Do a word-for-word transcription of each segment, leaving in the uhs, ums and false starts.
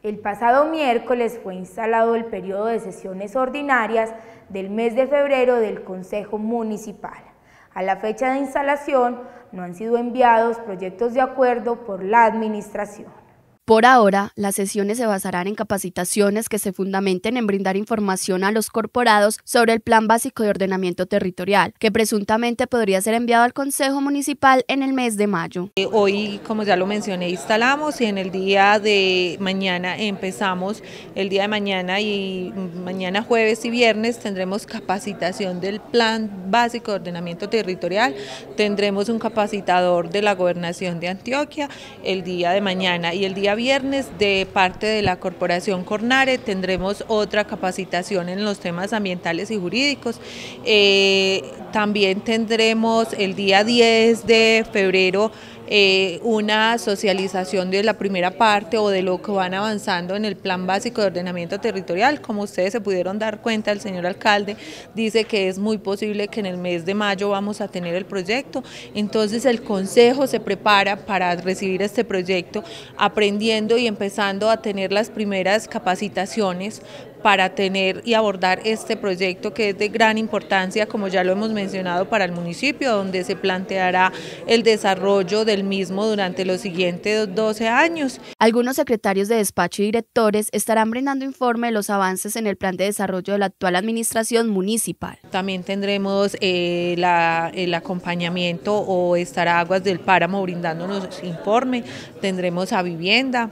El pasado miércoles fue instalado el periodo de sesiones ordinarias del mes de febrero del Consejo Municipal. A la fecha de instalación no han sido enviados proyectos de acuerdo por la Administración. Por ahora, las sesiones se basarán en capacitaciones que se fundamenten en brindar información a los corporados sobre el Plan Básico de Ordenamiento Territorial, que presuntamente podría ser enviado al Consejo Municipal en el mes de mayo. Hoy, como ya lo mencioné, instalamos y en el día de mañana empezamos, el día de mañana y mañana jueves y viernes tendremos capacitación del Plan Básico de Ordenamiento Territorial, tendremos un capacitador de la Gobernación de Antioquia el día de mañana y el día viernes de parte de la Corporación Cornare tendremos otra capacitación en los temas ambientales y jurídicos. Eh, también tendremos el día diez de febrero eh, una socialización de la primera parte o de lo que van avanzando en el Plan Básico de Ordenamiento Territorial. Como ustedes se pudieron dar cuenta, el señor alcalde dice que es muy posible que en el mes de mayo vamos a tener el proyecto. Entonces el Consejo se prepara para recibir este proyecto, aprendiendo y empezando a tener las primeras capacitaciones para tener y abordar este proyecto que es de gran importancia, como ya lo hemos mencionado, para el municipio, donde se planteará el desarrollo del mismo durante los siguientes doce años. Algunos secretarios de despacho y directores estarán brindando informe de los avances en el plan de desarrollo de la actual administración municipal. También tendremos eh, la, el acompañamiento o estará Aguas del Páramo brindándonos informe, tendremos a Vivienda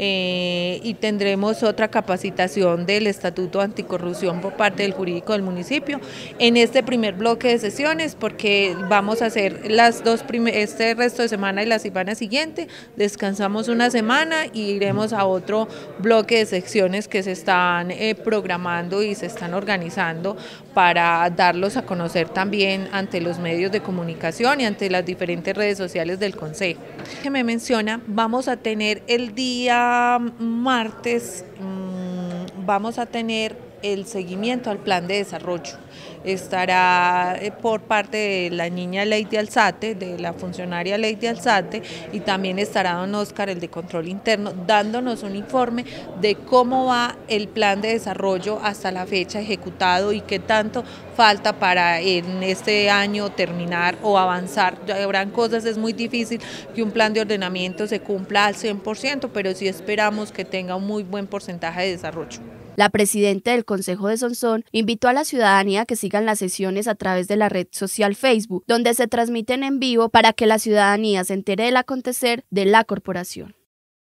eh, y tendremos otra capacitación del Estatuto Anticorrupción por parte del jurídico del municipio en este primer bloque de sesiones, porque vamos a hacer las dos este resto de semana y la semana siguiente, descansamos una semana y iremos a otro bloque de secciones que se están eh, programando y se están organizando para darlos a conocer también ante los medios de comunicación y ante las diferentes redes sociales del Consejo. Que me menciona, vamos a tener el día martes mmm, vamos a tener el seguimiento al plan de desarrollo. Estará por parte de la niña Lady Alzate, de la funcionaria Lady Alzate, y también estará don Oscar, el de control interno, dándonos un informe de cómo va el plan de desarrollo hasta la fecha ejecutado y qué tanto falta para en este año terminar o avanzar. Ya habrán cosas, es muy difícil que un plan de ordenamiento se cumpla al cien por ciento, pero sí esperamos que tenga un muy buen porcentaje de desarrollo. La presidenta del Consejo de Sonsón invitó a la ciudadanía a que sigan las sesiones a través de la red social Facebook, donde se transmiten en vivo para que la ciudadanía se entere del acontecer de la corporación.